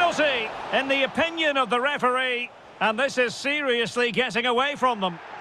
Penalty, in the opinion of the referee, and this is seriously getting away from them.